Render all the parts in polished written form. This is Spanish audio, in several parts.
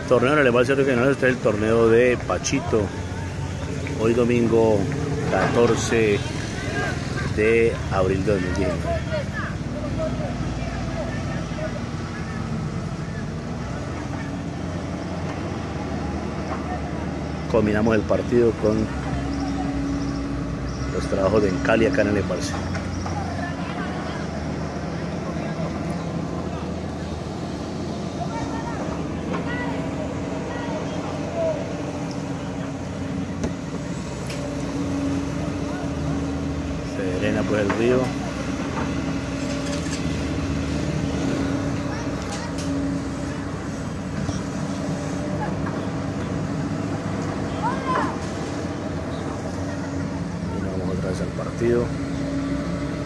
Torneo de Alemania Regional, este es el torneo de Pachito. Hoy domingo 14 de abril de 2019. Combinamos el partido con los trabajos de Encali acá en el embalse. Se drena pues el río. Al partido.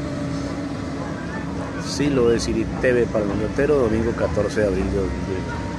Silo de Ciri TV para el mundo entero, domingo 14 de abril de 2020.